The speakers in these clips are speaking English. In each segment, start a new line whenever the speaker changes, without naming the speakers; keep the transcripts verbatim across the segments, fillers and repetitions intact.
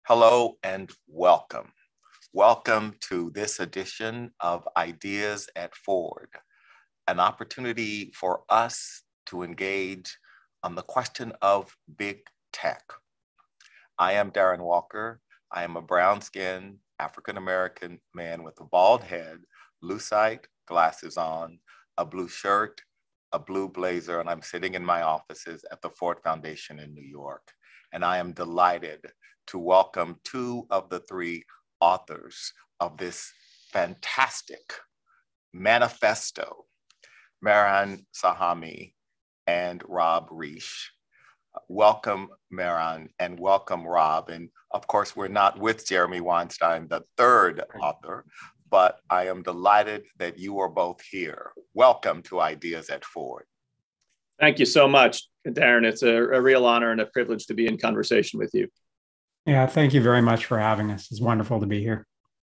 Hello and welcome. Welcome to this edition of Ideas at Ford, an opportunity for us to engage on the question of big tech. I am Darren Walker. I am a brown-skinned African-American man with a bald head, lucite, glasses on, a blue shirt, a blue blazer, and I'm sitting in my offices at the Ford Foundation in New York. And I am delighted to welcome two of the three authors of this fantastic manifesto, Mehran Sahami and Rob Reich. Welcome, Mehran, and welcome, Rob. And of course, we're not with Jeremy Weinstein, the third author, but I am delighted that you are both here. Welcome to Ideas at Ford.
Thank you so much, Darren. It's a, a real honor and a privilege to be in conversation with you.
Yeah, thank you very much for having us. It's wonderful to be here.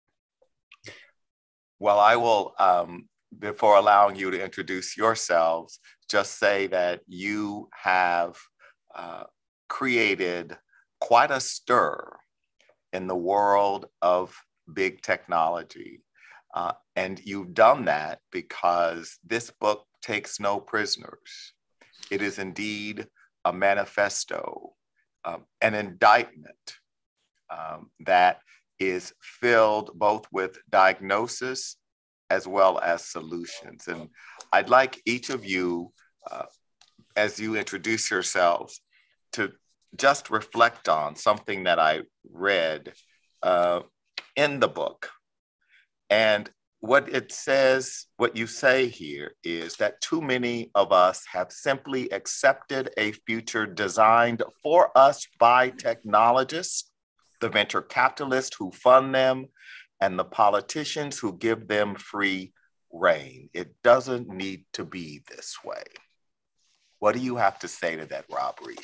Well, I will, um, before allowing you to introduce yourselves, just say that you have uh, created quite a stir in the world of big technology. Uh, and you've done that because this book takes no prisoners. It is indeed a manifesto, um, an indictment um, that is filled both with diagnosis as well as solutions. And I'd like each of you, uh, as you introduce yourselves, to just reflect on something that I read uh, in the book. And what it says, what you say here is that too many of us have simply accepted a future designed for us by technologists, the venture capitalists who fund them, and the politicians who give them free rein. It doesn't need to be this way. What do you have to say to that, Rob Reich?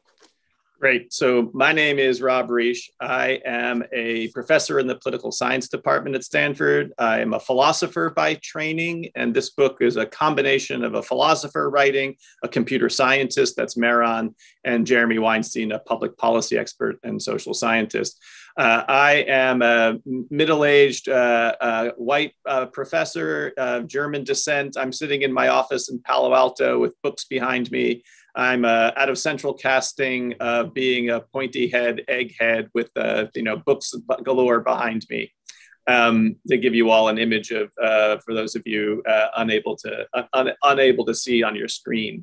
Great. So my name is Rob Reich. I am a professor in the political science department at Stanford. I am a philosopher by training, and this book is a combination of a philosopher writing, a computer scientist, that's Mehran, and Jeremy Weinstein, a public policy expert and social scientist. Uh, I am a middle-aged uh, uh, white uh, professor of German descent. I'm sitting in my office in Palo Alto with books behind me. I'm uh, out of central casting, uh, being a pointy head, egghead with uh, you know books galore behind me, um, to give you all an image of, uh, for those of you uh, unable to uh, un unable to see on your screen.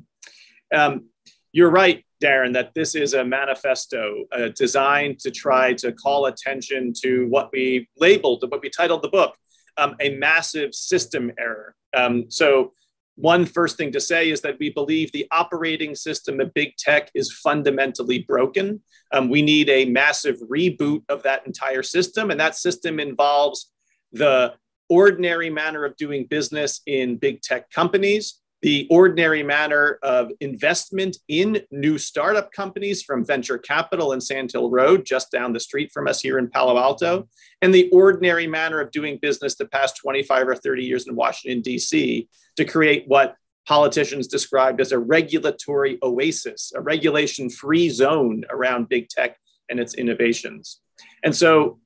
Um, you're right, Darren, that this is a manifesto uh, designed to try to call attention to what we labeled, what we titled the book, um, a massive system error. Um, so. One first thing to say is that we believe the operating system of big tech is fundamentally broken. Um, we need a massive reboot of that entire system, and that system involves the ordinary manner of doing business in big tech companies, the ordinary manner of investment in new startup companies from venture capital in Sand Hill Road, just down the street from us here in Palo Alto, and the ordinary manner of doing business the past twenty-five or thirty years in Washington, D C, to create what politicians described as a regulatory oasis, a regulation-free zone around big tech and its innovations. And so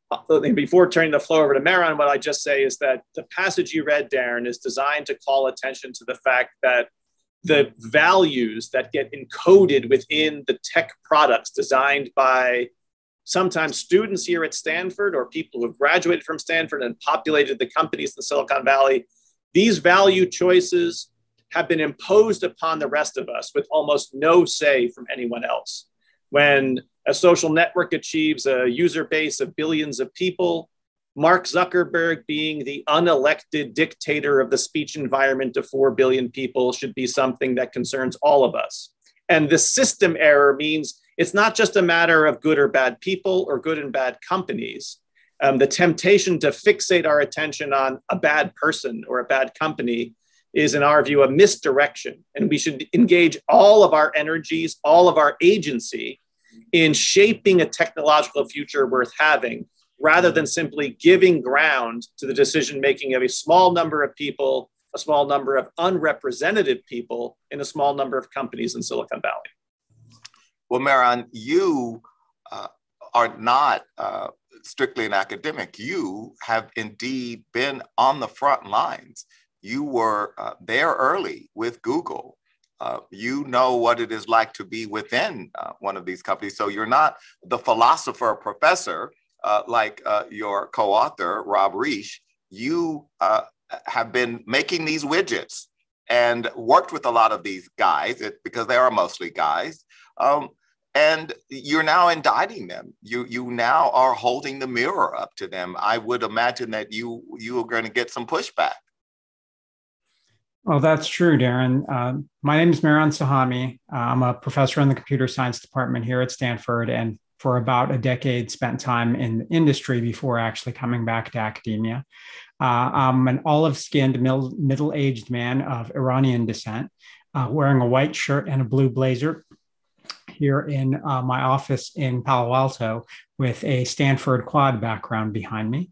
before turning the floor over to Mehran, what I just say is that the passage you read, Darren, is designed to call attention to the fact that the values that get encoded within the tech products designed by sometimes students here at Stanford or people who have graduated from Stanford and populated the companies in Silicon Valley, these value choices have been imposed upon the rest of us with almost no say from anyone else. When a social network achieves a user base of billions of people, Mark Zuckerberg, being the unelected dictator of the speech environment of four billion people, should be something that concerns all of us. And the system error means it's not just a matter of good or bad people or good and bad companies. Um, the temptation to fixate our attention on a bad person or a bad company is, in our view, a misdirection. And we should engage all of our energies, all of our agency in shaping a technological future worth having, rather than simply giving ground to the decision-making of a small number of people, a small number of unrepresentative people in a small number of companies in Silicon Valley.
Well, Mehran, you uh, are not uh, strictly an academic. You have indeed been on the front lines. You were uh, there early with Google. Uh, you know what it is like to be within uh, one of these companies. So you're not the philosopher professor uh, like uh, your co-author, Rob Reich. You uh, have been making these widgets and worked with a lot of these guys it, because they are mostly guys. Um, and you're now indicting them. You you now are holding the mirror up to them. I would imagine that you, you are going to get some pushback.
Well, that's true, Darren. Uh, my name is Mehran Sahami. Uh, I'm a professor in the computer science department here at Stanford, and for about a decade spent time in the industry before actually coming back to academia. Uh, I'm an olive-skinned, middle-aged man of Iranian descent, uh, wearing a white shirt and a blue blazer here in uh, my office in Palo Alto with a Stanford quad background behind me.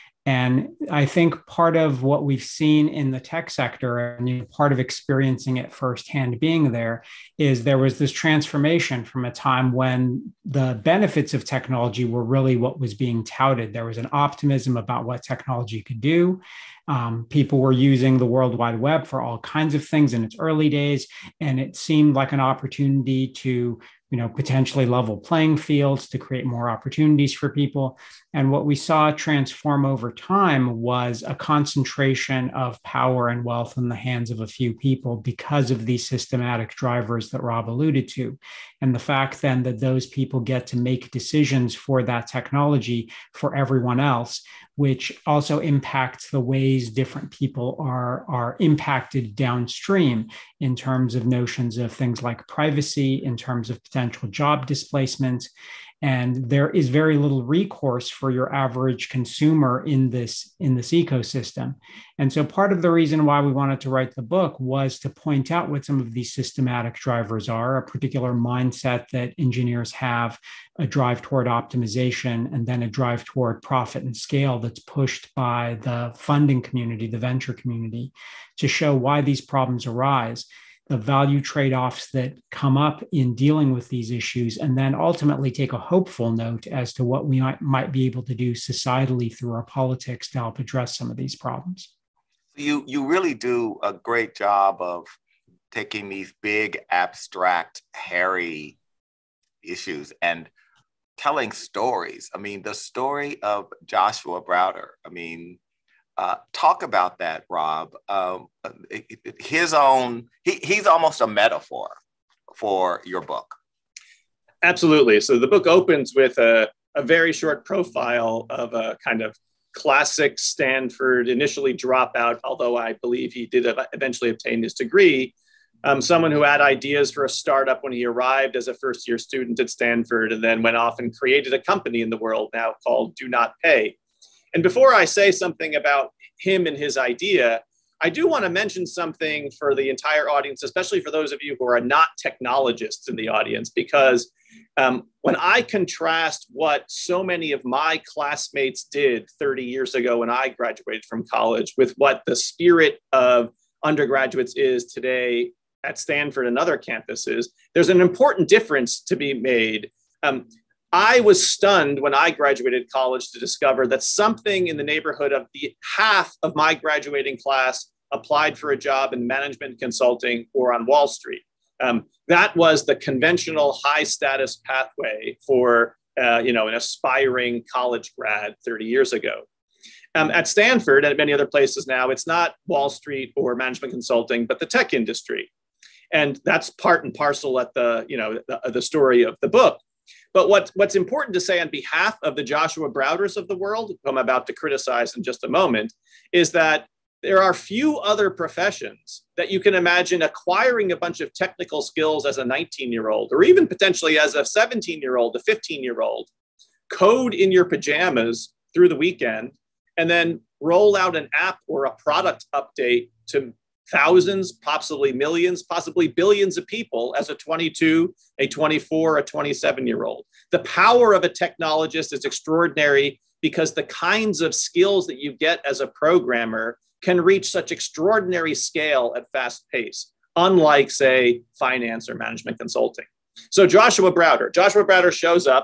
And I think part of what we've seen in the tech sector, and you know, part of experiencing it firsthand being there, is there was this transformation from a time when the benefits of technology were really what was being touted. There was an optimism about what technology could do. Um, people were using the World Wide Web for all kinds of things in its early days, and it seemed like an opportunity to you know, potentially level playing fields, to create more opportunities for people. And what we saw transform over time was a concentration of power and wealth in the hands of a few people because of these systematic drivers that Rob alluded to. And the fact then that those people get to make decisions for that technology for everyone else, which also impacts the ways different people are, are impacted downstream in terms of notions of things like privacy, in terms of potential job displacement. And there is very little recourse for your average consumer in this, in this ecosystem. And so part of the reason why we wanted to write the book was to point out what some of these systematic drivers are, a particular mindset that engineers have, a drive toward optimization, and then a drive toward profit and scale that's pushed by the funding community, the venture community, to show why these problems arise, the value trade-offs that come up in dealing with these issues, and then ultimately take a hopeful note as to what we might, might be able to do societally through our politics to help address some of these problems.
You, you really do a great job of taking these big, abstract, hairy issues and telling stories. I mean, the story of Joshua Browder, I mean, Uh, talk about that, Rob. Um, his own, he, he's almost a metaphor for your book.
Absolutely. So the book opens with a, a very short profile of a kind of classic Stanford, initially dropout, although I believe he did eventually obtain his degree, um, someone who had ideas for a startup when he arrived as a first-year student at Stanford, and then went off and created a company in the world now called Do Not Pay. And before I say something about him and his idea, I do want to mention something for the entire audience, especially for those of you who are not technologists in the audience, because um, when I contrast what so many of my classmates did thirty years ago when I graduated from college with what the spirit of undergraduates is today at Stanford and other campuses, there's an important difference to be made. Um, I was stunned when I graduated college to discover that something in the neighborhood of the half of my graduating class applied for a job in management consulting or on Wall Street. Um, that was the conventional high status pathway for uh, you know, an aspiring college grad thirty years ago. Um, at Stanford and at many other places now, it's not Wall Street or management consulting, but the tech industry. And that's part and parcel at the, you know, the, the story of the book. But what, what's important to say on behalf of the Joshua Browders of the world, who I'm about to criticize in just a moment, is that there are few other professions that you can imagine acquiring a bunch of technical skills as a nineteen-year-old, or even potentially as a seventeen-year-old, a fifteen-year-old, code in your pajamas through the weekend, and then roll out an app or a product update to thousands, possibly millions, possibly billions of people as a twenty-two, a twenty-four, a twenty-seven-year-old. The power of a technologist is extraordinary because the kinds of skills that you get as a programmer can reach such extraordinary scale at fast pace, unlike, say, finance or management consulting. So Joshua Browder. Joshua Browder shows up.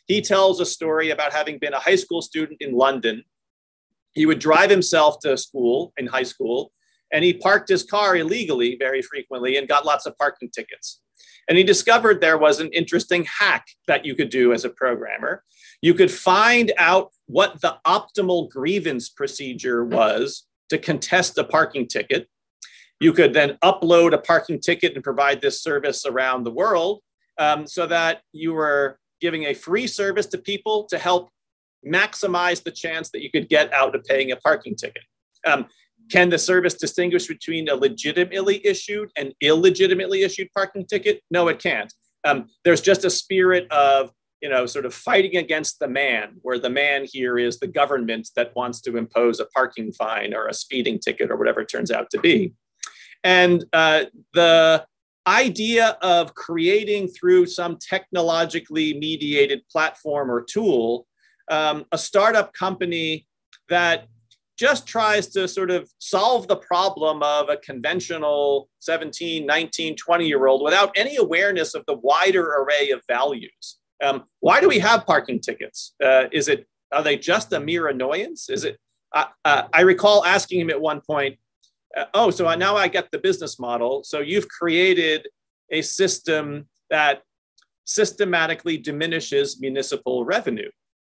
he tells a story about having been a high school student in London. He would drive himself to school in high school, and he parked his car illegally very frequently and got lots of parking tickets. And he discovered there was an interesting hack that you could do as a programmer. You could find out what the optimal grievance procedure was to contest a parking ticket. You could then upload a parking ticket and provide this service around the world, um, so that you were giving a free service to people to help maximize the chance that you could get out of paying a parking ticket. Um, Can the service distinguish between a legitimately issued and illegitimately issued parking ticket? No, it can't. Um, there's just a spirit of, you know, sort of fighting against the man, where the man here is the government that wants to impose a parking fine or a speeding ticket or whatever it turns out to be. And uh, the idea of creating through some technologically mediated platform or tool, um, a startup company that just tries to sort of solve the problem of a conventional seventeen, nineteen, twenty year old without any awareness of the wider array of values. Um, why do we have parking tickets? Uh, is it, are they just a mere annoyance? Is it, uh, uh, I recall asking him at one point, uh, oh, so now I get the business model. So you've created a system that systematically diminishes municipal revenue.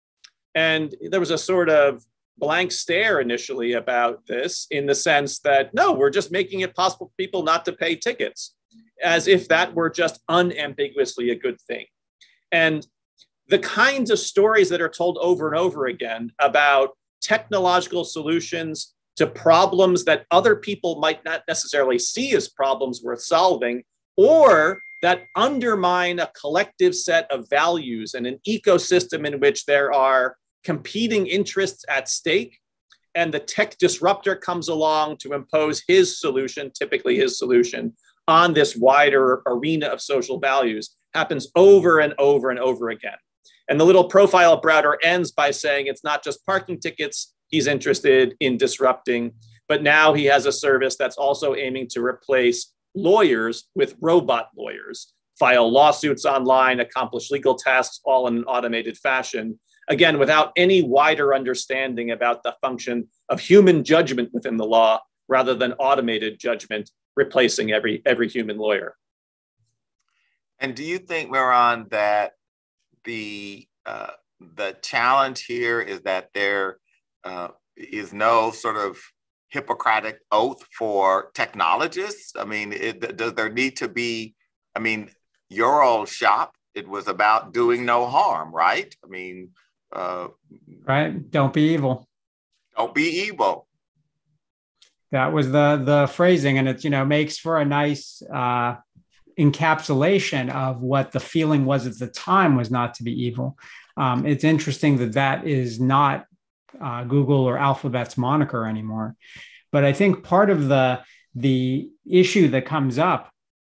And there was a sort of blank stare initially about this, in the sense that, no, we're just making it possible for people not to pay tickets, as if that were just unambiguously a good thing. And the kinds of stories that are told over and over again about technological solutions to problems that other people might not necessarily see as problems worth solving, or that undermine a collective set of values and an ecosystem in which there are competing interests at stake, and the tech disruptor comes along to impose his solution, typically his solution, on this wider arena of social values, happens over and over and over again. And the little profile of Browder ends by saying it's not just parking tickets he's interested in disrupting, but now he has a service that's also aiming to replace lawyers with robot lawyers, file lawsuits online, accomplish legal tasks all in an automated fashion, again, without any wider understanding about the function of human judgment within the law, rather than automated judgment replacing every, every human lawyer.
And do you think, Mehran, that the, uh, the challenge here is that there uh, is no sort of Hippocratic oath for technologists? I mean, it, does there need to be, I mean, your old shop, it was about doing no harm, right? I mean, Uh,
right? Don't be evil.
Don't be evil.
That was the the phrasing, and it, you know, makes for a nice uh, encapsulation of what the feeling was at the time, was not to be evil. Um, it's interesting that that is not uh, Google or Alphabet's moniker anymore. But I think part of the the issue that comes up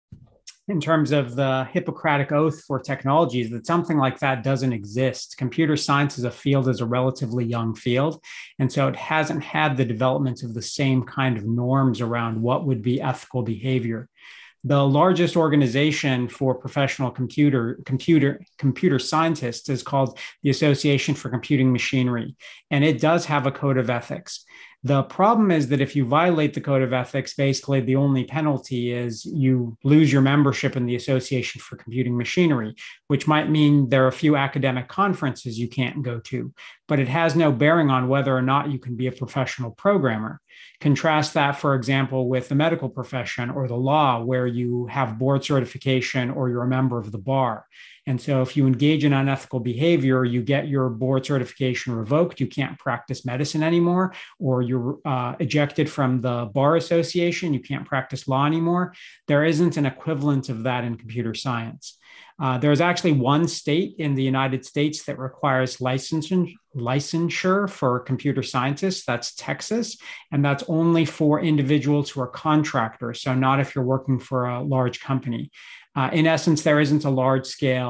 in terms of the Hippocratic oath for technology is that something like that doesn't exist. Computer science as a field is a relatively young field, and so it hasn't had the development of the same kind of norms around what would be ethical behavior. The largest organization for professional computer, computer, computer scientists is called the Association for Computing Machinery, and it does have a code of ethics. The problem is that if you violate the code of ethics, basically the only penalty is you lose your membership in the Association for Computing Machinery, which might mean there are a few academic conferences you can't go to, but it has no bearing on whether or not you can be a professional programmer. Contrast that, for example, with the medical profession or the law, where you have board certification or you're a member of the bar. And so if you engage in unethical behavior, you get your board certification revoked, you can't practice medicine anymore, or you're uh, ejected from the bar association, you can't practice law anymore. There isn't an equivalent of that in computer science. Uh, there's actually one state in the United States that requires licensure, licensure for computer scientists. That's Texas. And that's only for individuals who are contractors. So not if you're working for a large company. Uh, in essence, there isn't a large scale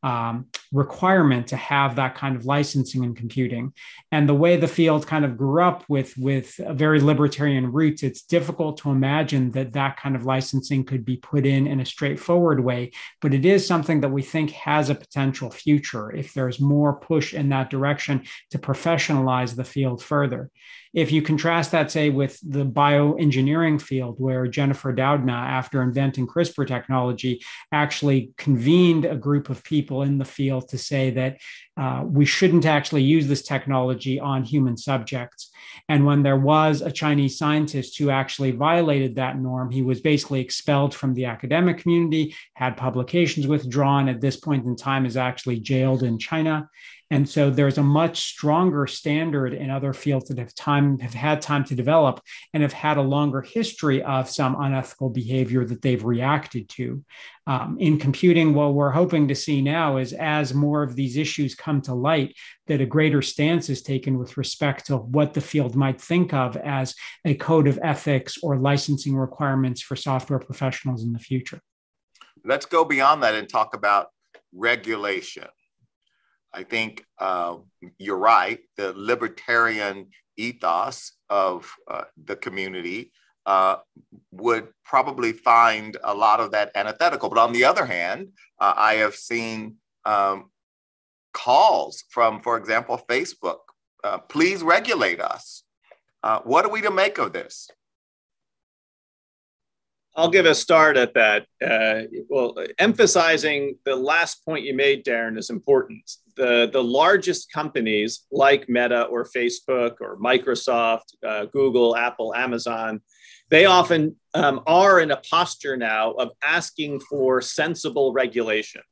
um, requirement to have that kind of licensing in computing. And the way the field kind of grew up with, with very libertarian roots, it's difficult to imagine that that kind of licensing could be put in in a straightforward way. But it is something that we think has a potential future if there's more push in that direction to professionalize the field further. If you contrast that, say, with the bioengineering field, where Jennifer Doudna, after inventing CRISPR technology, actually convened a group of people in the field to say that uh, we shouldn't actually use this technology on human subjects. And when there was a Chinese scientist who actually violated that norm, he was basically expelled from the academic community, had publications withdrawn, at this point in time is actually jailed in China. And so there's a much stronger standard in other fields that have time have had time to develop and have had a longer history of some unethical behavior that they've reacted to. Um, in computing, what we're hoping to see now is, as more of these issues come to light, that a greater stance is taken with respect to what the field might think of as a code of ethics or licensing requirements for software professionals in the future.
Let's go beyond that and talk about regulation. I think uh, you're right. The libertarian ethos of uh, the community uh, would probably find a lot of that antithetical. But on the other hand, uh, I have seen um, calls from, for example, Facebook, uh, please regulate us. Uh, what are we to make of this?
I'll give a start at that. Uh, well, emphasizing the last point you made, Darren, is important. The, the largest companies like Meta or Facebook or Microsoft, uh, Google, Apple, Amazon, they often um, are in a posture now of asking for sensible regulation.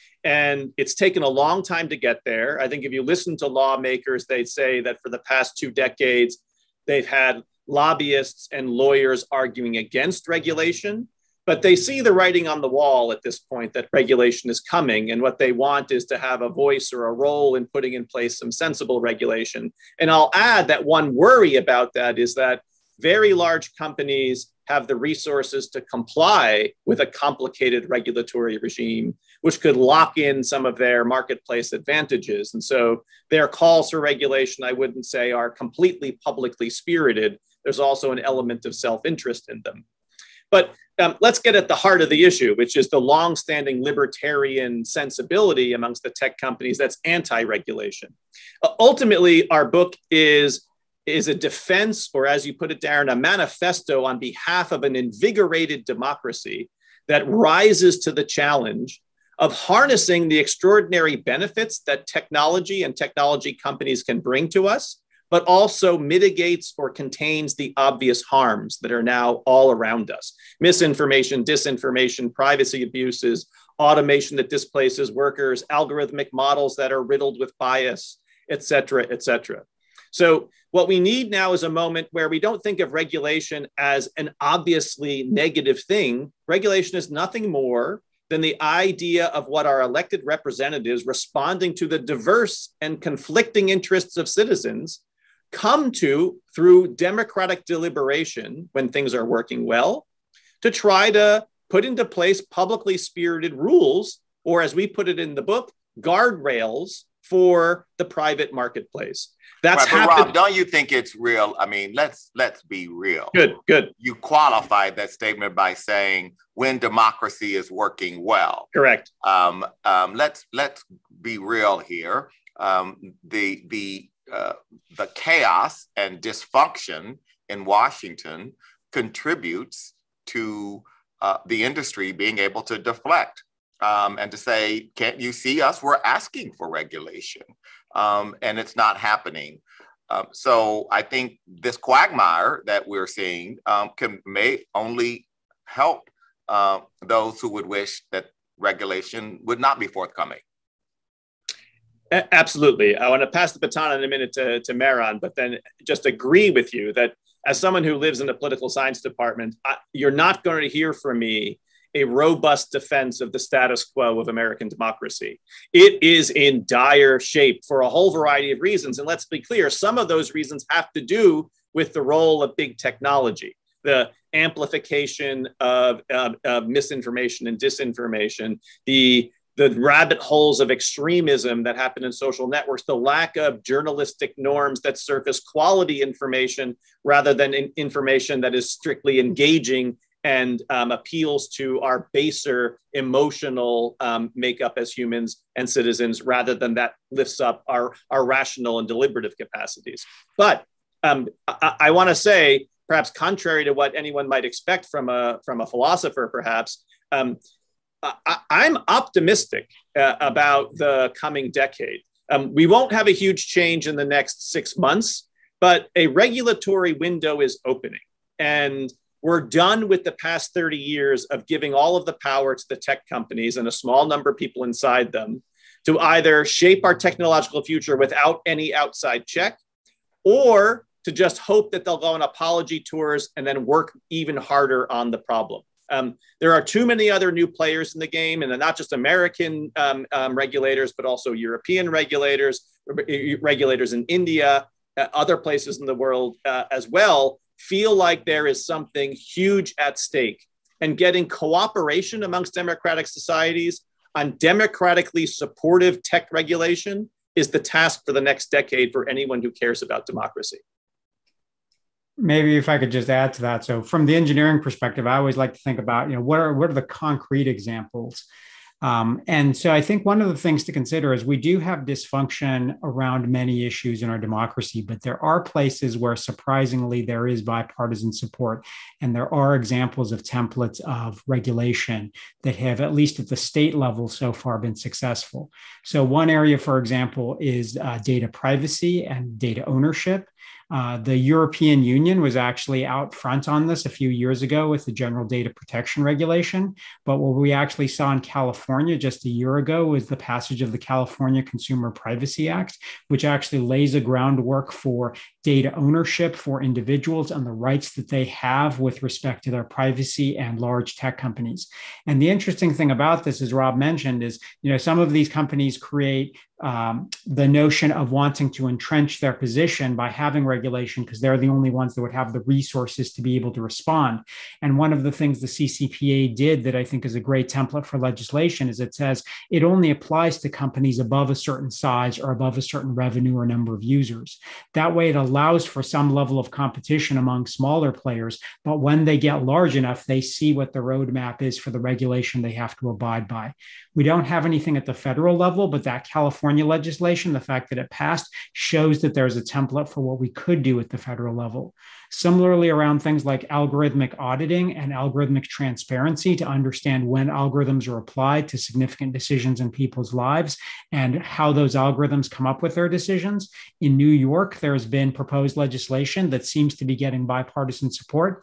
And it's taken a long time to get there. I think if you listen to lawmakers, they'd say that for the past two decades, they've had lobbyists and lawyers arguing against regulation, but they see the writing on the wall at this point that regulation is coming. And what they want is to have a voice or a role in putting in place some sensible regulation. And I'll add that one worry about that is that very large companies have the resources to comply with a complicated regulatory regime, which could lock in some of their marketplace advantages. And so their calls for regulation, I wouldn't say, are completely publicly spirited. There's also an element of self-interest in them. But um, let's get at the heart of the issue, which is the longstanding libertarian sensibility amongst the tech companies that's anti-regulation. Uh, ultimately, our book is, is a defense, or as you put it, Darren, a manifesto on behalf of an invigorated democracy that rises to the challenge of harnessing the extraordinary benefits that technology and technology companies can bring to us, but also mitigates or contains the obvious harms that are now all around us. Misinformation, disinformation, privacy abuses, automation that displaces workers, algorithmic models that are riddled with bias, et cetera, et cetera. So what we need now is a moment where we don't think of regulation as an obviously negative thing. Regulation is nothing more than the idea of what our elected representatives, responding to the diverse and conflicting interests of citizens, come to through democratic deliberation when things are working well, to try to put into place publicly spirited rules, or as we put it in the book, guardrails for the private marketplace. That's
right, but Rob, don't you think it's real? I mean, let's let's be real.
Good, good.
You qualified that statement by saying when democracy is working well.
Correct.
Um, um, let's let's be real here. Um, the the uh, the chaos and dysfunction in Washington contributes to uh, the industry being able to deflect um, and to say, "Can't you see us? We're asking for regulation." Um, and it's not happening. Um, so I think this quagmire that we're seeing um, can may only help uh, those who would wish that regulation would not be forthcoming.
A- absolutely. I want to pass the baton in a minute to, to Mehran, but then just agree with you that as someone who lives in the political science department, I, you're not going to hear from me a robust defense of the status quo of American democracy. It is in dire shape for a whole variety of reasons. And let's be clear, some of those reasons have to do with the role of big technology, the amplification of, of, of misinformation and disinformation, the the rabbit holes of extremism that happen in social networks, the lack of journalistic norms that surface quality information rather than in information that is strictly engaging and um, appeals to our baser emotional um, makeup as humans and citizens, rather than that lifts up our, our rational and deliberative capacities. But um, I, I want to say, perhaps contrary to what anyone might expect from a, from a philosopher, perhaps, um, I, I'm optimistic uh, about the coming decade. Um, we won't have a huge change in the next six months, but a regulatory window is opening. And we're done with the past thirty years of giving all of the power to the tech companies and a small number of people inside them to either shape our technological future without any outside check, or to just hope that they'll go on apology tours and then work even harder on the problem. Um, there are too many other new players in the game, and not just American um, um, regulators, but also European regulators, regulators in India, uh, other places in the world uh, as well, feel like there is something huge at stake. And getting cooperation amongst democratic societies on democratically supportive tech regulation is the task for the next decade for anyone who cares about democracy.
Maybe if I could just add to that. So from the engineering perspective, I always like to think about, you know, what are, what are the concrete examples? Um, and so I think one of the things to consider is we do have dysfunction around many issues in our democracy, but there are places where surprisingly there is bipartisan support. And there are examples of templates of regulation that have, at least at the state level so far, been successful. So one area, for example, is uh, data privacy and data ownership. Uh, the European Union was actually out front on this a few years ago with the General Data Protection Regulation. But what we actually saw in California just a year ago was the passage of the California Consumer Privacy Act, which actually lays a groundwork for data ownership for individuals and the rights that they have with respect to their privacy and large tech companies. And the interesting thing about this, as Rob mentioned, is, you know, some of these companies create Um, the notion of wanting to entrench their position by having regulation because they're the only ones that would have the resources to be able to respond. And one of the things the C C P A did that I think is a great template for legislation is it says it only applies to companies above a certain size or above a certain revenue or number of users. That way, it allows for some level of competition among smaller players. But when they get large enough, they see what the roadmap is for the regulation they have to abide by. We don't have anything at the federal level, but that California legislation, the fact that it passed, shows that there's a template for what we could do at the federal level. Similarly, around things like algorithmic auditing and algorithmic transparency to understand when algorithms are applied to significant decisions in people's lives and how those algorithms come up with their decisions. In New York, there has been proposed legislation that seems to be getting bipartisan support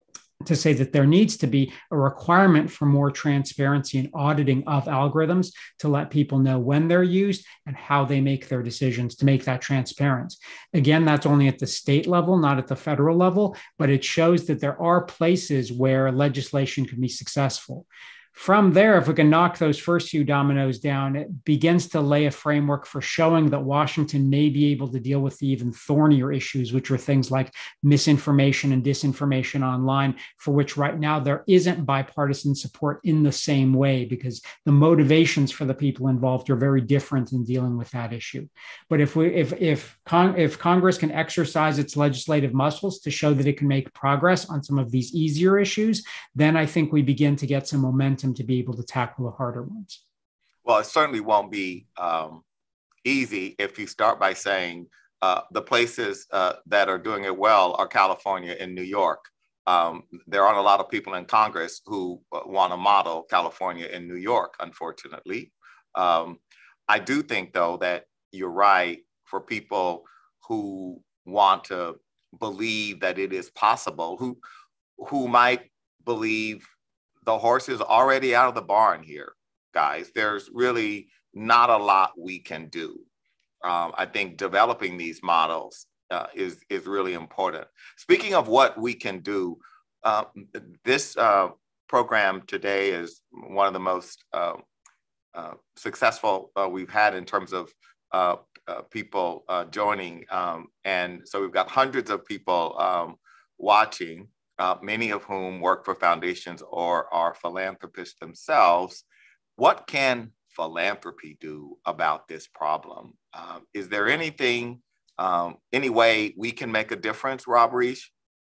to say that there needs to be a requirement for more transparency and auditing of algorithms to let people know when they're used and how they make their decisions, to make that transparent. Again, that's only at the state level, not at the federal level, but it shows that there are places where legislation can be successful. From there, if we can knock those first few dominoes down, it begins to lay a framework for showing that Washington may be able to deal with the even thornier issues, which are things like misinformation and disinformation online, for which right now there isn't bipartisan support in the same way because the motivations for the people involved are very different in dealing with that issue. But if we, if if, Con- if Congress can exercise its legislative muscles to show that it can make progress on some of these easier issues, then I think we begin to get some momentum to be able to tackle the harder ones.
Well, it certainly won't be um, easy if you start by saying uh, the places uh, that are doing it well are California and New York. Um, there aren't a lot of people in Congress who want to model California and New York, unfortunately. Um, I do think, though, that you're right for people who want to believe that it is possible, who who might believe the horse is already out of the barn here, guys. There's really not a lot we can do. Um, I think developing these models uh, is, is really important. Speaking of what we can do, uh, this uh, program today is one of the most uh, uh, successful uh, we've had in terms of uh, uh, people uh, joining. Um, and so we've got hundreds of people um, watching. Uh, many of whom work for foundations or are philanthropists themselves. What can philanthropy do about this problem? Uh, is there anything, um, any way we can make a difference, Rob Reich?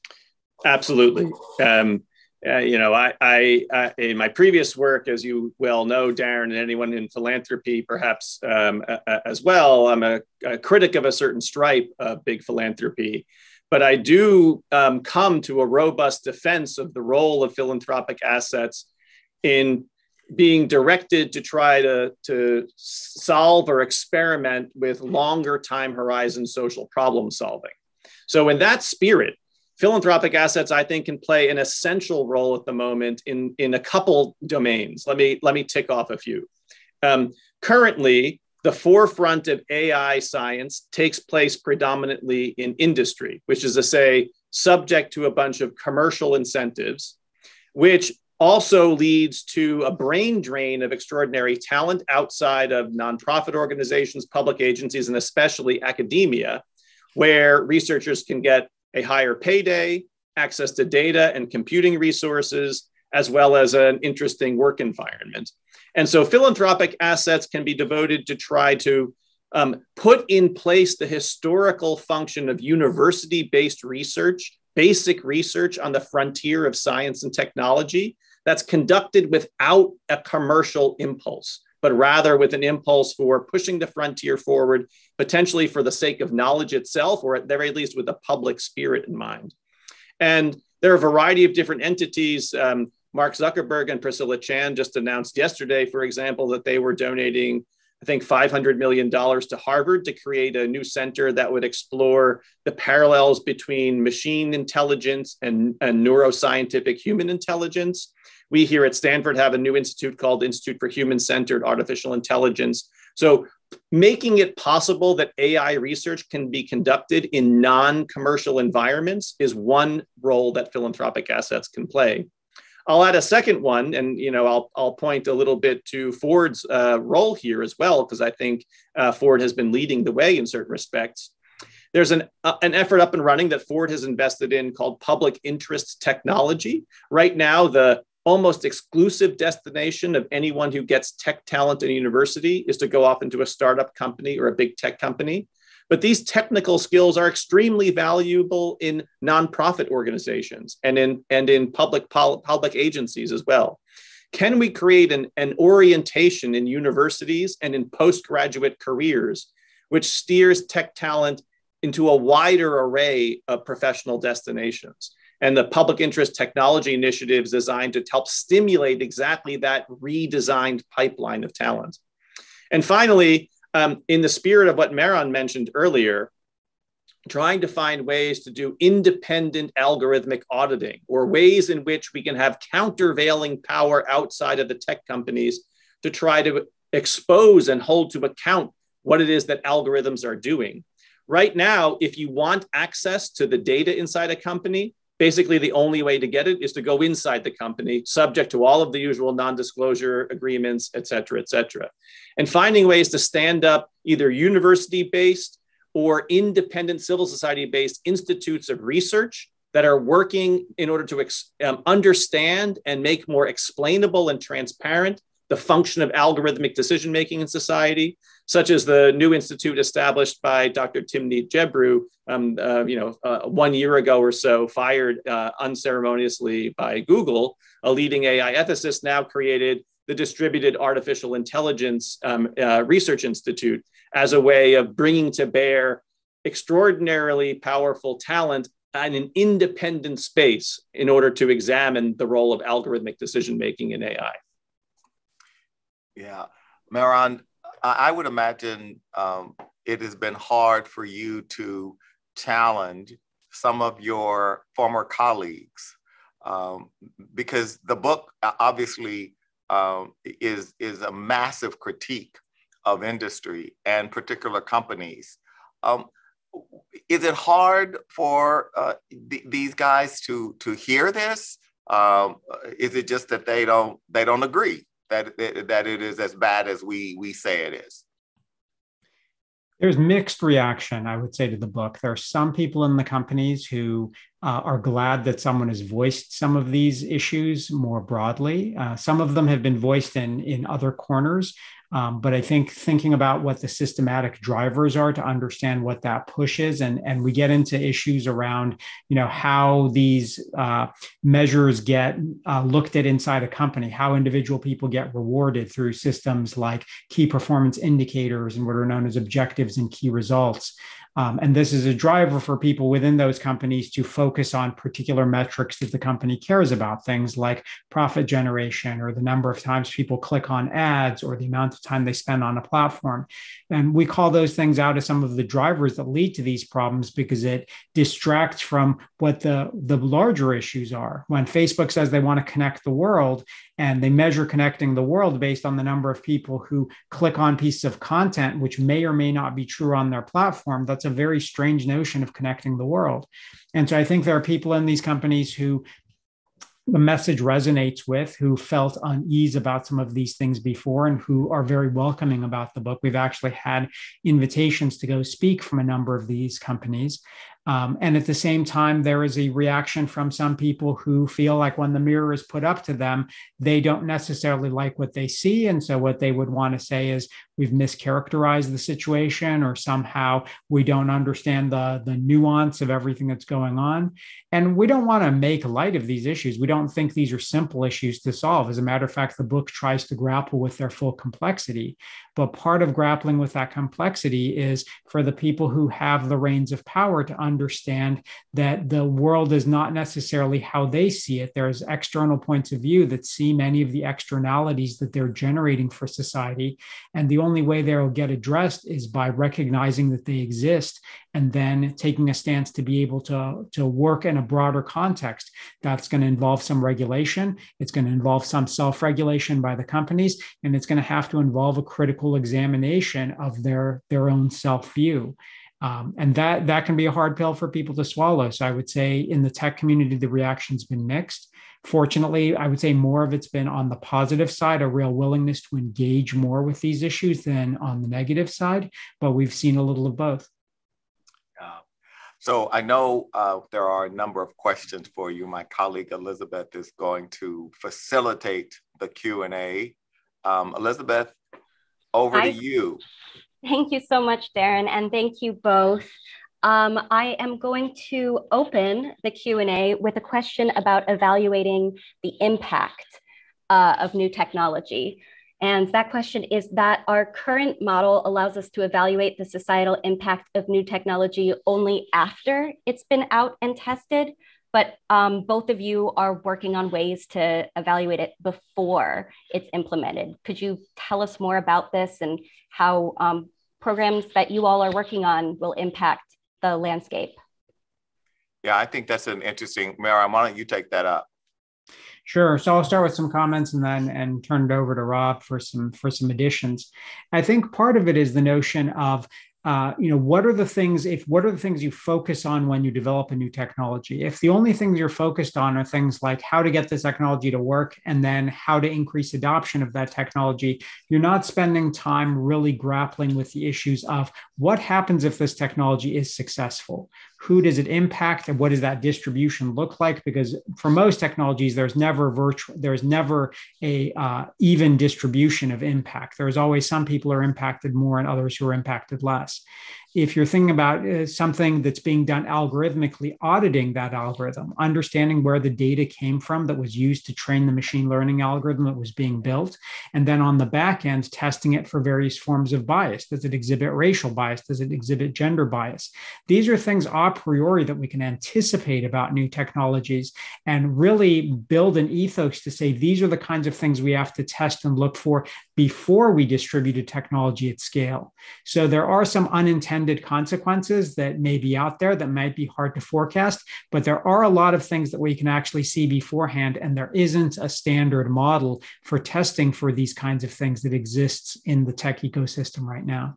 Absolutely. Um, uh, you know, I, I, I, in my previous work, as you well know, Darren, and anyone in philanthropy, perhaps um, uh, as well, I'm a, a critic of a certain stripe of big philanthropy. But I do um, come to a robust defense of the role of philanthropic assets in being directed to try to, to solve or experiment with longer time horizon social problem solving. So in that spirit, philanthropic assets, I think, can play an essential role at the moment in, in a couple domains. Let me, let me tick off a few. Um, currently, the forefront of A I science takes place predominantly in industry, which is to say, subject to a bunch of commercial incentives, which also leads to a brain drain of extraordinary talent outside of nonprofit organizations, public agencies, and especially academia, where researchers can get a higher payday, access to data and computing resources, as well as an interesting work environment. And so philanthropic assets can be devoted to try to um, put in place the historical function of university-based research, basic research on the frontier of science and technology that's conducted without a commercial impulse, but rather with an impulse for pushing the frontier forward, potentially for the sake of knowledge itself, or at the very least with a public spirit in mind. And there are a variety of different entities. Um, Mark Zuckerberg and Priscilla Chan just announced yesterday, for example, that they were donating, I think, five hundred million dollars to Harvard to create a new center that would explore the parallels between machine intelligence and, and neuroscientific human intelligence. We here at Stanford have a new institute called Institute for Human-Centered Artificial Intelligence. So making it possible that A I research can be conducted in non-commercial environments is one role that philanthropic assets can play. I'll add a second one, and you know, I'll, I'll point a little bit to Ford's uh, role here as well, because I think uh, Ford has been leading the way in certain respects. There's an, uh, an effort up and running that Ford has invested in called public interest technology. Right now, the almost exclusive destination of anyone who gets tech talent in a university is to go off into a startup company or a big tech company. But these technical skills are extremely valuable in nonprofit organizations and in, and in public, public agencies as well. Can we create an, an orientation in universities and in postgraduate careers which steers tech talent into a wider array of professional destinations? And the public interest technology initiatives designed to help stimulate exactly that redesigned pipeline of talent. And finally, um, in the spirit of what Mehran mentioned earlier, trying to find ways to do independent algorithmic auditing, or ways in which we can have countervailing power outside of the tech companies to try to expose and hold to account what it is that algorithms are doing. Right now, if you want access to the data inside a company, basically, the only way to get it is to go inside the company, subject to all of the usual non-disclosure agreements, et cetera, et cetera. And finding ways to stand up either university-based or independent civil society-based institutes of research that are working in order to um, understand and make more explainable and transparent the function of algorithmic decision-making in society, such as the new institute established by Doctor Timnit Gebru, um, uh, you know, uh, one year ago or so, fired uh, unceremoniously by Google. A leading A I ethicist now created the Distributed Artificial Intelligence um, uh, Research Institute as a way of bringing to bear extraordinarily powerful talent in an independent space in order to examine the role of algorithmic decision-making in A I.
Yeah, Mehran, I would imagine um, it has been hard for you to challenge some of your former colleagues um, because the book obviously um, is, is a massive critique of industry and particular companies. Um, is it hard for uh, th- these guys to, to hear this? Um, is it just that they don't, they don't agree that, that it is as bad as we, we say it is?
There's mixed reaction, I would say, to the book. There are some people in the companies who uh, are glad that someone has voiced some of these issues more broadly. Uh, some of them have been voiced in, in other corners. Um, but I think thinking about what the systematic drivers are to understand what that push is, and, and we get into issues around, you know, how these uh, measures get uh, looked at inside a company, how individual people get rewarded through systems like key performance indicators and what are known as objectives and key results. Um, and this is a driver for people within those companies to focus on particular metrics that the company cares about, things like profit generation or the number of times people click on ads or the amount of time they spend on a platform. And we call those things out as some of the drivers that lead to these problems because it distracts from what the, the larger issues are. When Facebook says they want to connect the world, and they measure connecting the world based on the number of people who click on pieces of content, which may or may not be true on their platform, that's a very strange notion of connecting the world. And so I think there are people in these companies who the message resonates with, who felt unease about some of these things before and who are very welcoming about the book. We've actually had invitations to go speak from a number of these companies. Um, and at the same time, there is a reaction from some people who feel like when the mirror is put up to them, they don't necessarily like what they see. And so what they would want to say is, we've mischaracterized the situation, or somehow we don't understand the, the nuance of everything that's going on. And we don't want to make light of these issues. We don't think these are simple issues to solve. As a matter of fact, the book tries to grapple with their full complexity. But part of grappling with that complexity is for the people who have the reins of power to understand that the world is not necessarily how they see it. There's external points of view that see many of the externalities that they're generating for society. And the only way they'll get addressed is by recognizing that they exist and then taking a stance to be able to, to work in a broader context. That's going to involve some regulation. It's going to involve some self-regulation by the companies, and it's going to have to involve a critical examination of their, their own self-view. Um, and that, that can be a hard pill for people to swallow. So I would say in the tech community, the reaction's been mixed. Fortunately, I would say more of it's been on the positive side, a real willingness to engage more with these issues than on the negative side, but we've seen a little of both.
Uh, so I know uh, there are a number of questions for you. My colleague Elizabeth is going to facilitate the Q and A. Um, Elizabeth, over
Hi.
to you.
Thank you so much, Darren, and thank you both. Um, I am going to open the Q and A with a question about evaluating the impact uh, of new technology. And that question is that our current model allows us to evaluate the societal impact of new technology only after it's been out and tested, but um, both of you are working on ways to evaluate it before it's implemented. Could you tell us more about this and how um, programs that you all are working on will impact the landscape?
Yeah, I think that's an interesting, Mehran, why don't you take that up?
Sure. So I'll start with some comments and then and turn it over to Rob for some for some additions. I think part of it is the notion of Uh, you know, what are the things, if what are the things you focus on when you develop a new technology? If the only things you're focused on are things like how to get this technology to work and then how to increase adoption of that technology, you're not spending time really grappling with the issues of what happens if this technology is successful? Who does it impact and what does that distribution look like? Because for most technologies, there's never virtual, there's never a uh, even distribution of impact. There's always some people are impacted more and others who are impacted less. If you're thinking about uh, something that's being done algorithmically, auditing that algorithm, understanding where the data came from that was used to train the machine learning algorithm that was being built, and then on the back end, testing it for various forms of bias. Does it exhibit racial bias? Does it exhibit gender bias? These are things a priori that we can anticipate about new technologies and really build an ethos to say, these are the kinds of things we have to test and look for before we distribute a technology at scale. So there are some unintended consequences that may be out there that might be hard to forecast, but there are a lot of things that we can actually see beforehand, and there isn't a standard model for testing for these kinds of things that exists in the tech ecosystem right now.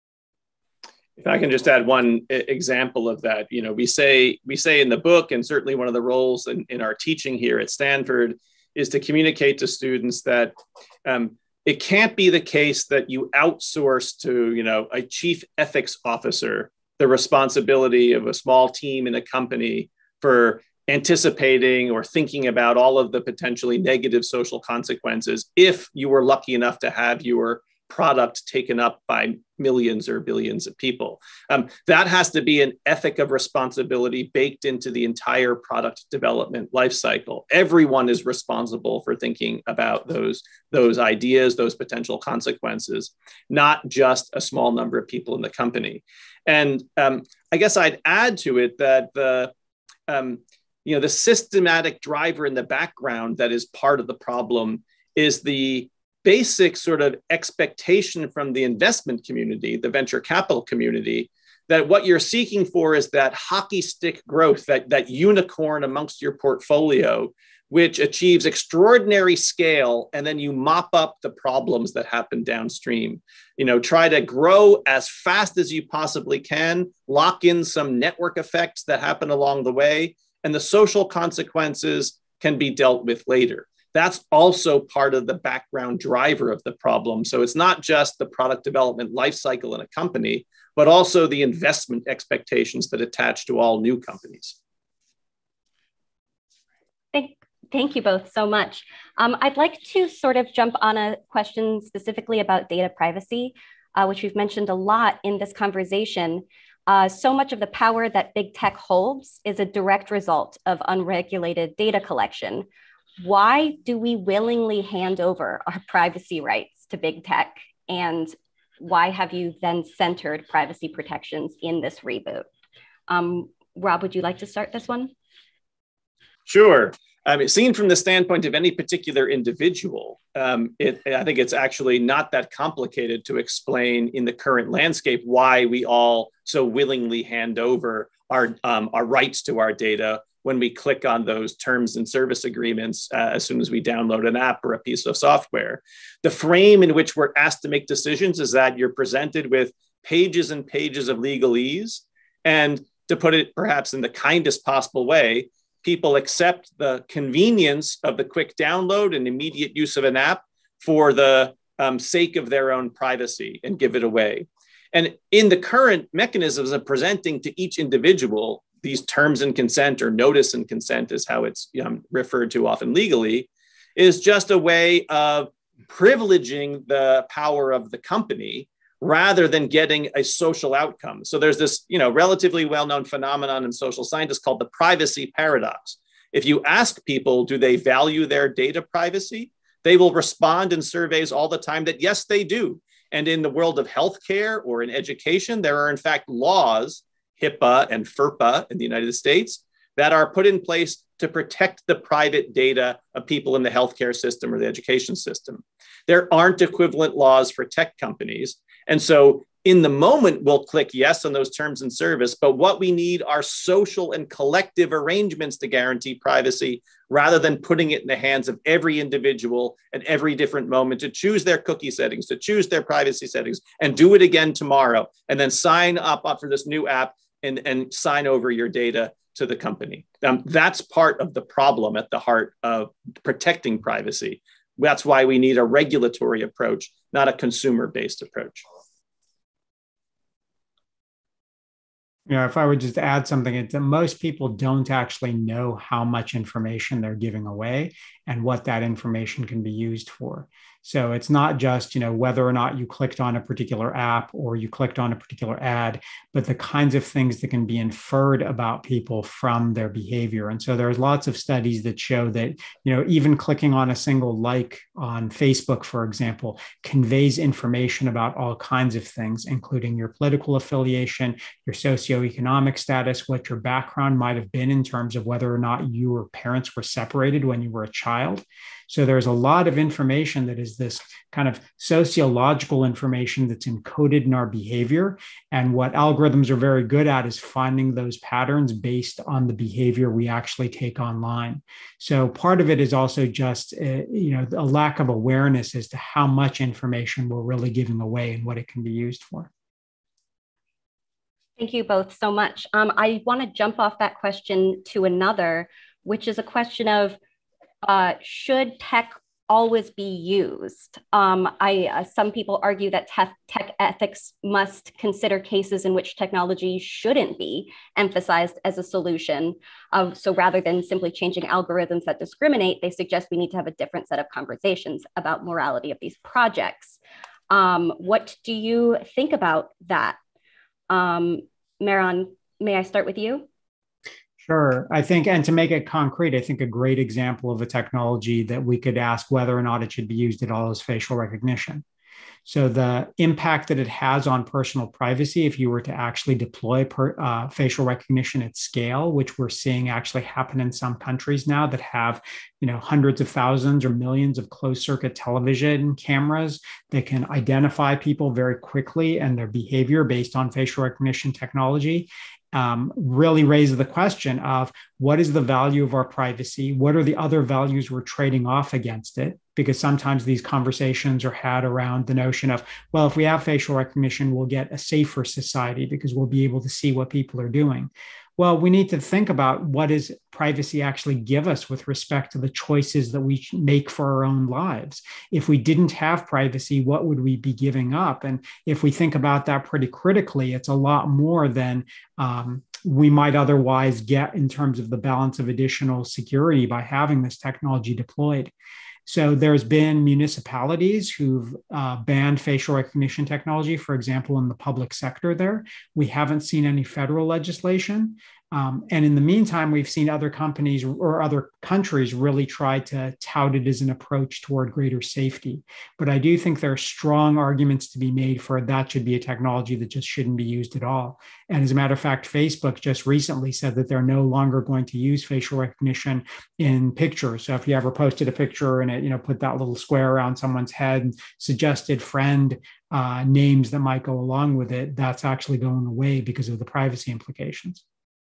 If I can just add one example of that, you know, we say we say in the book, and certainly one of the roles in, in our teaching here at Stanford is to communicate to students that um, it can't be the case that you outsource to, you know, a chief ethics officer the responsibility of a small team in a company for anticipating or thinking about all of the potentially negative social consequences if you were lucky enough to have your product taken up by millions or billions of people. Um, that has to be an ethic of responsibility baked into the entire product development lifecycle. Everyone is responsible for thinking about those, those ideas, those potential consequences, not just a small number of people in the company. And um, I guess I'd add to it that the, um, you know, the systematic driver in the background that is part of the problem is the basic sort of expectation from the investment community, the venture capital community, that what you're seeking for is that hockey stick growth, that, that unicorn amongst your portfolio, which achieves extraordinary scale, and then you mop up the problems that happen downstream. You know, try to grow as fast as you possibly can, lock in some network effects that happen along the way, and the social consequences can be dealt with later. That's also part of the background driver of the problem. So it's not just the product development lifecycle in a company, but also the investment expectations that attach to all new companies.
Thank, thank you both so much. Um, I'd like to sort of jump on a question specifically about data privacy, uh, which we've mentioned a lot in this conversation. Uh, so much of the power that big tech holds is a direct result of unregulated data collection. Why do we willingly hand over our privacy rights to big tech? And why have you then centered privacy protections in this reboot? Um, Rob, would you like to start this one?
Sure. I mean, seen from the standpoint of any particular individual, um, it, I think it's actually not that complicated to explain in the current landscape why we all so willingly hand over our, um, our rights to our data when we click on those terms and service agreements uh, as soon as we download an app or a piece of software. The frame in which we're asked to make decisions is that you're presented with pages and pages of legalese. And to put it perhaps in the kindest possible way, people accept the convenience of the quick download and immediate use of an app for the um, sake of their own privacy and give it away. And in the current mechanisms of presenting to each individual these terms and consent, or notice and consent is how it's you know, referred to often legally, is just a way of privileging the power of the company rather than getting a social outcome. So there's this you know, relatively well-known phenomenon in social scientists called the privacy paradox. If you ask people, do they value their data privacy? They will respond in surveys all the time that yes, they do. And in the world of healthcare or in education, there are in fact laws, HIPAA and FERPA in the United States, that are put in place to protect the private data of people in the healthcare system or the education system. There aren't equivalent laws for tech companies. And so in the moment, we'll click yes on those terms and service, but what we need are social and collective arrangements to guarantee privacy rather than putting it in the hands of every individual at every different moment to choose their cookie settings, to choose their privacy settings, and do it again tomorrow, and then sign up, up for this new app and, and sign over your data to the company. Um, that's part of the problem at the heart of protecting privacy. That's why we need a regulatory approach, not a consumer-based approach.
You know, if I would just add something, it's that most people don't actually know how much information they're giving away and what that information can be used for. So it's not just, you know, whether or not you clicked on a particular app or you clicked on a particular ad, but the kinds of things that can be inferred about people from their behavior. And so there's lots of studies that show that, you know, even clicking on a single like on Facebook, for example, conveys information about all kinds of things, including your political affiliation, your socioeconomic status, what your background might have been in terms of whether or not your parents were separated when you were a child. So there's a lot of information that is this kind of sociological information that's encoded in our behavior. And what algorithms are very good at is finding those patterns based on the behavior we actually take online. So part of it is also just, uh, you know, a lack of awareness as to how much information we're really giving away and what it can be used for.
Thank you both so much. Um, I want to jump off that question to another, which is a question of, Uh, should tech always be used. Um, I, uh, some people argue that tech, tech ethics must consider cases in which technology shouldn't be emphasized as a solution. Uh, so rather than simply changing algorithms that discriminate, they suggest we need to have a different set of conversations about morality of these projects. Um, what do you think about that? Um, Mehran, may I start with you?
Sure. I think, and to make it concrete, I think a great example of a technology that we could ask whether or not it should be used at all is facial recognition. So the impact that it has on personal privacy, if you were to actually deploy per, uh, facial recognition at scale, which we're seeing actually happen in some countries now that have, you know, hundreds of thousands or millions of closed circuit television cameras that can identify people very quickly and their behavior based on facial recognition technology. Um, really raise the question of what is the value of our privacy? What are the other values we're trading off against it? Because sometimes these conversations are had around the notion of, well, if we have facial recognition, we'll get a safer society because we'll be able to see what people are doing. Well, we need to think about what does privacy actually give us with respect to the choices that we make for our own lives. If we didn't have privacy, what would we be giving up? And if we think about that pretty critically, it's a lot more than um, we might otherwise get in terms of the balance of additional security by having this technology deployed. So there's been municipalities who've uh, banned facial recognition technology, for example, in the public sector there. We haven't seen any federal legislation. Um, and in the meantime, we've seen other companies or other countries really try to tout it as an approach toward greater safety. But I do think there are strong arguments to be made for that should be a technology that just shouldn't be used at all. And as a matter of fact, Facebook just recently said that they're no longer going to use facial recognition in pictures. So if you ever posted a picture and it, you know, put that little square around someone's head and suggested friend uh, names that might go along with it, that's actually going away because of the privacy implications.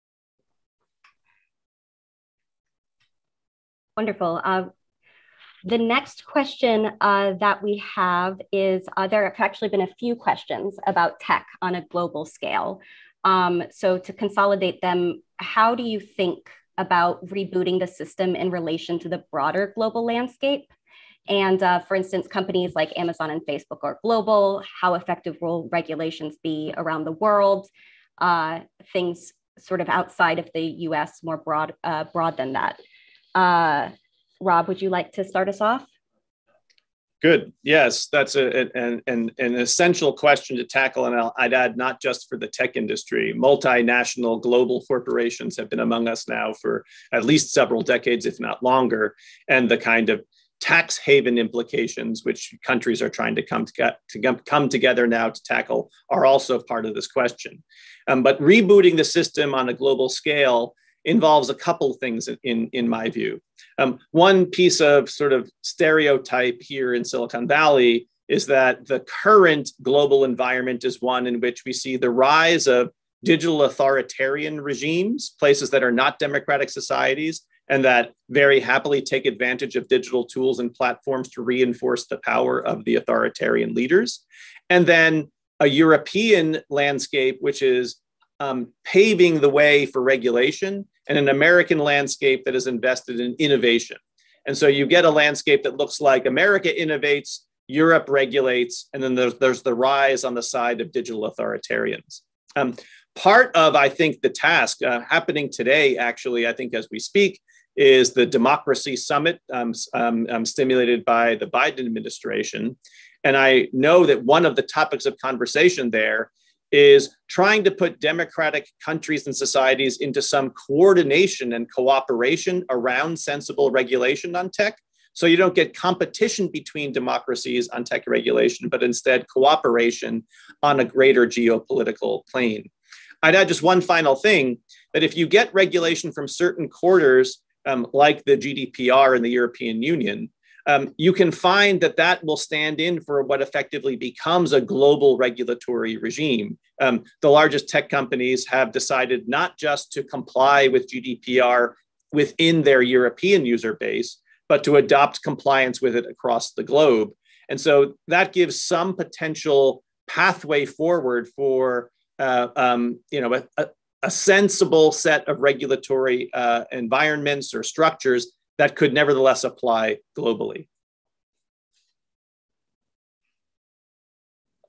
Wonderful. Uh, the next question uh, that we have is, uh, there have actually been a few questions about tech on a global scale. Um, so to consolidate them, how do you think about rebooting the system in relation to the broader global landscape? And uh, for instance, companies like Amazon and Facebook are global. How effective will regulations be around the world? Uh, things sort of outside of the U S, more broad, uh, broad than that. Uh, Rob, would you like to start us off?
Good. Yes, that's a, an, an, an essential question to tackle. And I'll, I'd add not just for the tech industry. Multinational global corporations have been among us now for at least several decades, if not longer. And the kind of tax haven implications, which countries are trying to come, to, to come together now to tackle, are also part of this question. Um, but rebooting the system on a global scale involves a couple things in, in my view. Um, one piece of sort of stereotype here in Silicon Valley is that the current global environment is one in which we see the rise of digital authoritarian regimes, places that are not democratic societies, and that very happily take advantage of digital tools and platforms to reinforce the power of the authoritarian leaders. And then a European landscape, which is um, paving the way for regulation, and an American landscape that is invested in innovation. And so you get a landscape that looks like America innovates, Europe regulates, and then there's, there's the rise on the side of digital authoritarians. Um, part of, I think, the task uh, happening today, actually, I think as we speak, is the Democracy Summit um, um, um, stimulated by the Biden administration. And I know that one of the topics of conversation there is trying to put democratic countries and societies into some coordination and cooperation around sensible regulation on tech. So you don't get competition between democracies on tech regulation, but instead cooperation on a greater geopolitical plane. I'd add just one final thing, that if you get regulation from certain quarters, um, like the G D P R in the European Union, Um, you can find that that will stand in for what effectively becomes a global regulatory regime. Um, the largest tech companies have decided not just to comply with G D P R within their European user base, but to adopt compliance with it across the globe. And so that gives some potential pathway forward for uh, um, you know, a, a, a sensible set of regulatory uh, environments or structures that could nevertheless apply globally.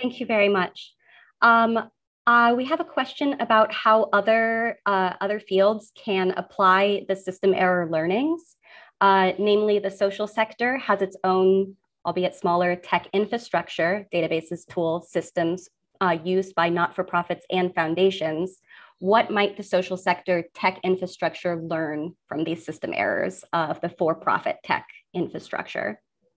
Thank you very much. Um, uh, we have a question about how other, uh, other fields can apply the system error learnings. Uh, namely, the social sector has its own, albeit smaller, tech infrastructure, databases, tools, systems uh, used by not-for-profits and foundations. What might the social sector tech infrastructure learn from these system errors of the for-profit tech infrastructure?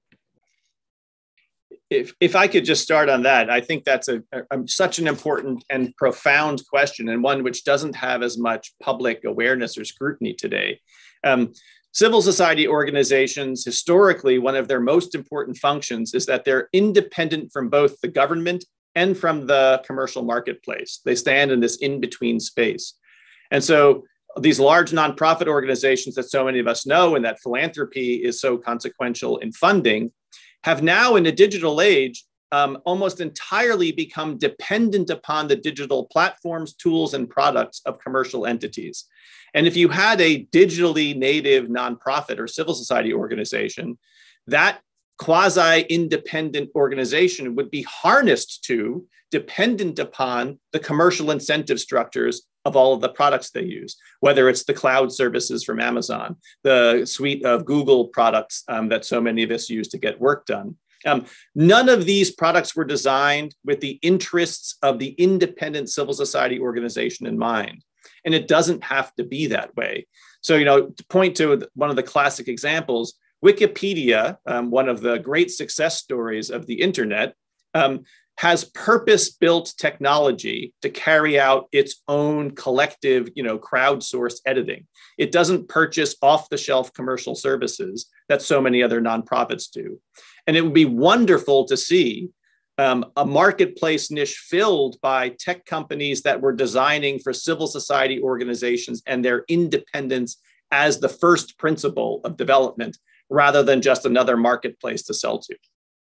If, if I could just start on that, I think that's a, a, such an important and profound question, and one which doesn't have as much public awareness or scrutiny today. Um, civil society organizations, historically, one of their most important functions is that they're independent from both the government and from the commercial marketplace. They stand in this in-between space. And so these large nonprofit organizations that so many of us know, and that philanthropy is so consequential in funding, have now in the digital age um, almost entirely become dependent upon the digital platforms, tools, and products of commercial entities. And if you had a digitally native nonprofit or civil society organization, that quasi-independent organization would be harnessed to, dependent upon the commercial incentive structures of all of the products they use, whether it's the cloud services from Amazon, the suite of Google products um, that so many of us use to get work done. Um, none of these products were designed with the interests of the independent civil society organization in mind. And it doesn't have to be that way. So, you know, to point to one of the classic examples, Wikipedia, um, one of the great success stories of the internet, um, has purpose-built technology to carry out its own collective, you know, crowdsourced editing. It doesn't purchase off-the-shelf commercial services that so many other nonprofits do. And it would be wonderful to see um, a marketplace niche filled by tech companies that were designing for civil society organizations and their independence as the first principle of development, rather than just another marketplace to sell to.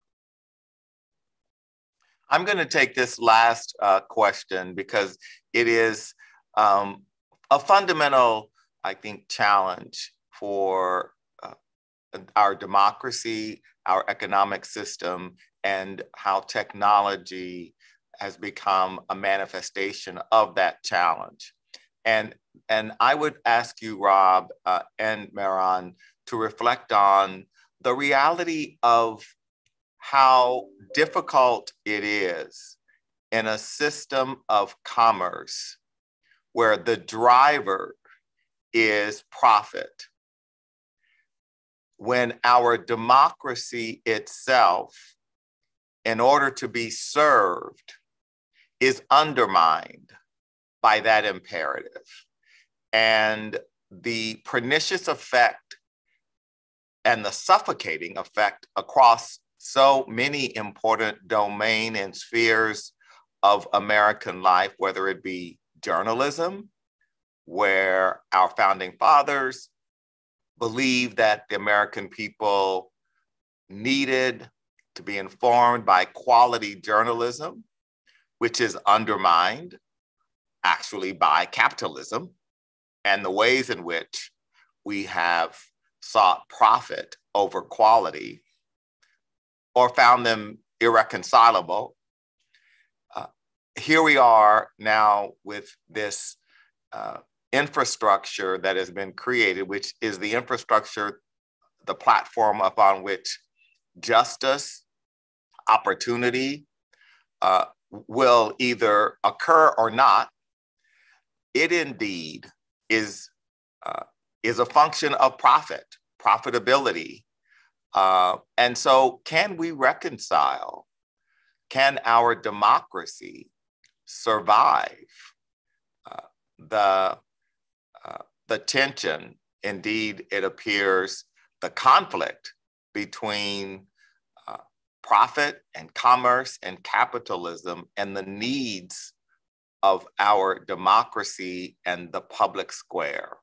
I'm going to take this last uh, question because it is um, a fundamental, I think, challenge for uh, our democracy, our economic system, and how technology has become a manifestation of that challenge. And, and I would ask you, Rob uh, and Mehran, to reflect on the reality of how difficult it is in a system of commerce where the driver is profit, when our democracy itself, in order to be served, is undermined by that imperative. And the pernicious effect and the suffocating effect across so many important domain and spheres of American life, whether it be journalism, where our founding fathers believed that the American people needed to be informed by quality journalism, which is undermined actually by capitalism and the ways in which we have sought profit over quality or found them irreconcilable. Uh, here we are now with this uh, infrastructure that has been created, which is the infrastructure, the platform upon which justice, opportunity uh, will either occur or not. It indeed is, uh, is a function of profit, profitability. Uh, and so can we reconcile, can our democracy survive uh, the, uh, the tension, indeed it appears the conflict between uh, profit and commerce and capitalism and the needs of our democracy and the public square?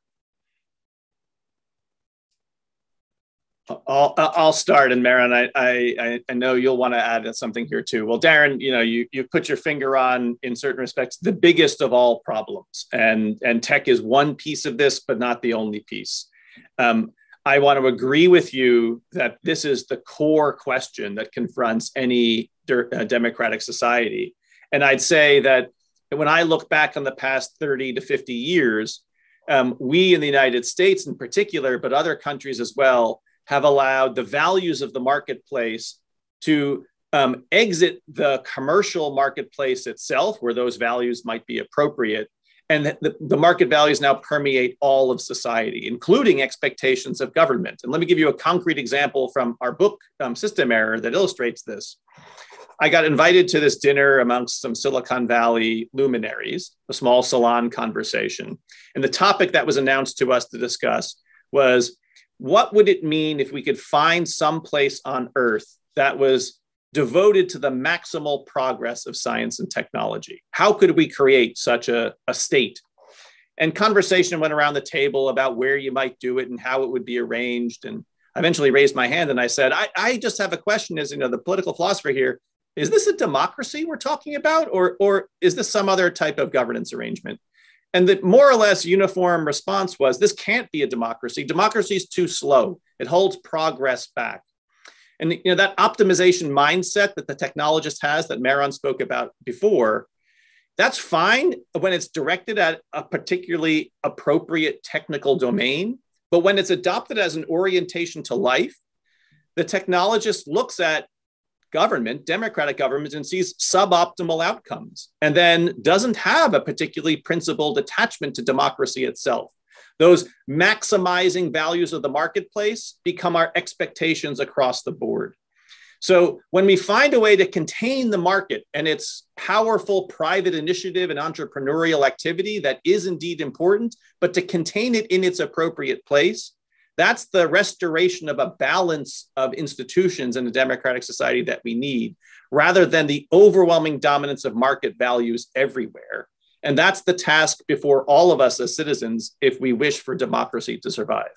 I'll, I'll start, and Mehran, I, I, I know you'll want to add something here too. Well, Darren, you know, you, you put your finger on, in certain respects, the biggest of all problems, and, and tech is one piece of this, but not the only piece. Um, I want to agree with you that this is the core question that confronts any der- uh, democratic society. And I'd say that when I look back on the past thirty to fifty years, um, we in the United States in particular, but other countries as well, have allowed the values of the marketplace to um, exit the commercial marketplace itself, where those values might be appropriate. And the, the market values now permeate all of society, including expectations of government. And let me give you a concrete example from our book, um, System Error, that illustrates this. I got invited to this dinner amongst some Silicon Valley luminaries, a small salon conversation. And the topic that was announced to us to discuss was, what would it mean if we could find some place on Earth that was devoted to the maximal progress of science and technology? How could we create such a, a state? And conversation went around the table about where you might do it and how it would be arranged. And I eventually raised my hand and I said, I, I just have a question as, you know, the political philosopher here. Is this a democracy we're talking about, or, or is this some other type of governance arrangement? And the more or less uniform response was, this can't be a democracy. Democracy is too slow. It holds progress back. And you know, that optimization mindset that the technologist has that Mehran spoke about before, that's fine when it's directed at a particularly appropriate technical domain. But when it's adopted as an orientation to life, the technologist looks at government, democratic government, and sees suboptimal outcomes, and then doesn't have a particularly principled attachment to democracy itself. Those maximizing values of the marketplace become our expectations across the board. So when we find a way to contain the market and its powerful private initiative and entrepreneurial activity that is indeed important, but to contain it in its appropriate place, that's the restoration of a balance of institutions in a democratic society that we need, rather than the overwhelming dominance of market values everywhere. And that's the task before all of us as citizens if we wish for democracy to survive.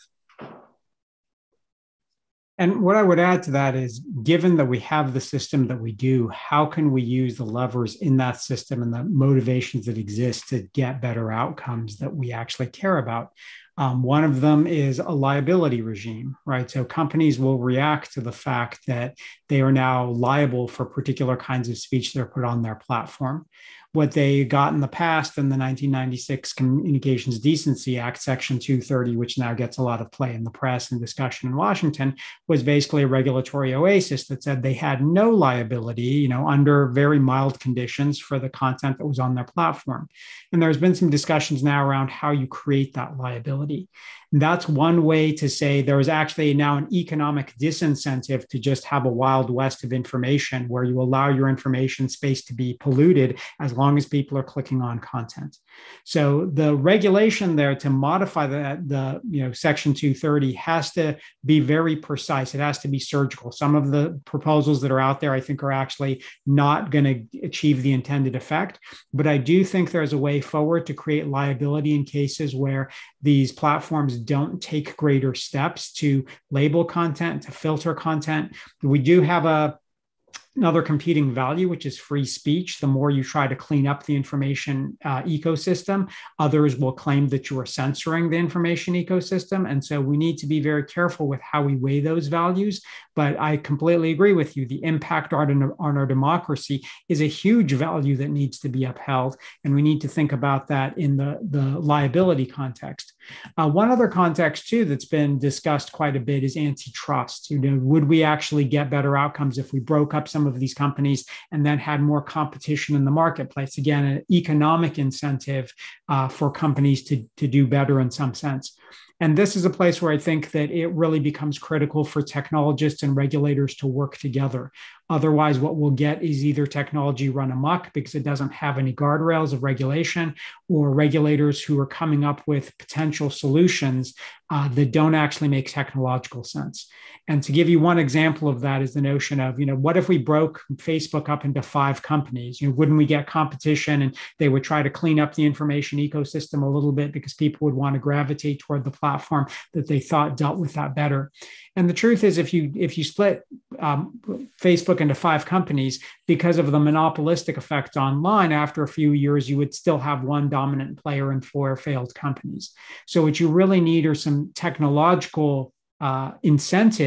And what I would add to that is, given that we have the system that we do, how can we use the levers in that system and the motivations that exist to get better outcomes that we actually care about? Um, one of them is a liability regime, right? So companies will react to the fact that they are now liable for particular kinds of speech that are put on their platform. What they got in the past in the nineteen ninety-six Communications Decency Act, Section two thirty, which now gets a lot of play in the press and discussion in Washington, was basically a regulatory oasis that said they had no liability, you know, under very mild conditions for the content that was on their platform. And there's been some discussions now around how you create that liability. And that's one way to say there is actually now an economic disincentive to just have a wild west of information where you allow your information space to be polluted as long as people are clicking on content. So the regulation there to modify the, the you know, Section two thirty has to be very precise. It has to be surgical. Some of the proposals that are out there, I think, are actually not going to achieve the intended effect. But I do think there's a way forward to create liability in cases where these platforms don't take greater steps to label content, to filter content. We do have a another competing value, which is free speech. The more you try to clean up the information uh, ecosystem, others will claim that you are censoring the information ecosystem. And so we need to be very careful with how we weigh those values. But I completely agree with you. The impact on, on our democracy is a huge value that needs to be upheld. And we need to think about that in the, the liability context. Uh, one other context, too, that's been discussed quite a bit is antitrust. You know, would we actually get better outcomes if we broke up some of these companies and then had more competition in the marketplace? Again, an economic incentive uh, for companies to, to do better in some sense. And this is a place where I think that it really becomes critical for technologists and regulators to work together. Otherwise, what we'll get is either technology run amok because it doesn't have any guardrails of regulation, or regulators who are coming up with potential solutions uh, that don't actually make technological sense. And to give you one example of that is the notion of, you know, what if we broke Facebook up into five companies? You know, wouldn't we get competition, and they would try to clean up the information ecosystem a little bit because people would want to gravitate toward the platform that they thought dealt with that better. And the truth is, if you if you split um, Facebook into five companies, because of the monopolistic effect online, after a few years, you would still have one dominant player and four failed companies. So what you really need are some technological Uh, incentives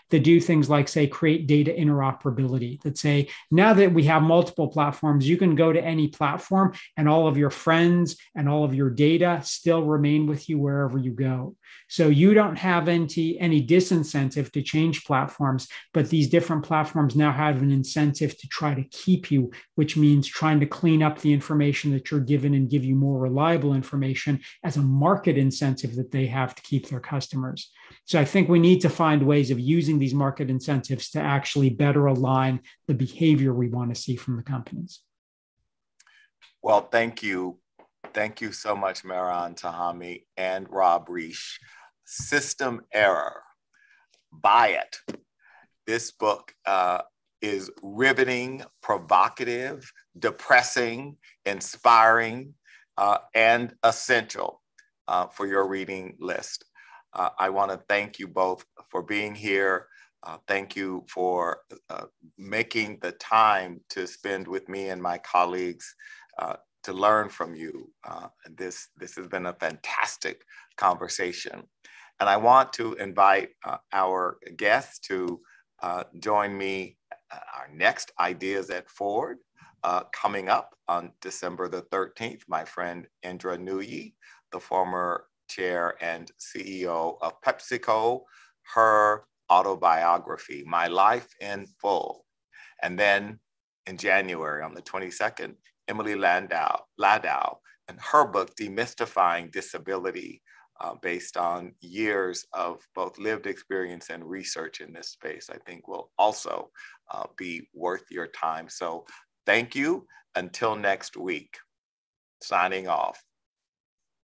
that do things like, say, create data interoperability, that say, now that we have multiple platforms, you can go to any platform and all of your friends and all of your data still remain with you wherever you go. So you don't have any, any disincentive to change platforms, but these different platforms now have an incentive to try to keep you, which means trying to clean up the information that you're given and give you more reliable information as a market incentive that they have to keep their customers. So I think we need to find ways of using these market incentives to actually better align the behavior we want to see from the companies.
Well, thank you. Thank you so much, Mehran Sahami and Rob Reich. System Error. Buy it. This book uh, is riveting, provocative, depressing, inspiring, uh, and essential uh, for your reading list. Uh, I want to thank you both for being here. Uh, thank you for uh, making the time to spend with me and my colleagues uh, to learn from you. Uh, this, this has been a fantastic conversation. And I want to invite uh, our guests to uh, join me uh, our next Ideas at Ford uh, coming up on December the thirteenth. My friend Indra Nooyi, the former chair and C E O of PepsiCo, her autobiography, My Life in Full. And then in January on the twenty-second, Emily Landau, Ladau, and her book, Demystifying Disability, uh, based on years of both lived experience and research in this space, I think will also uh, be worth your time. So thank you. Until next week, signing off.